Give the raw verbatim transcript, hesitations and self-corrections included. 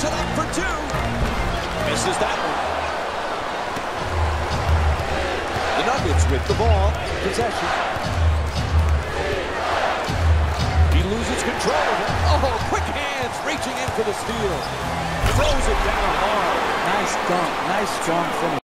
it up for two. Misses that one. The Nuggets with the ball. Possession. He loses control of it. Oh, quick hands reaching in for the steal. Throws it down hard. Nice dunk. Nice strong finish.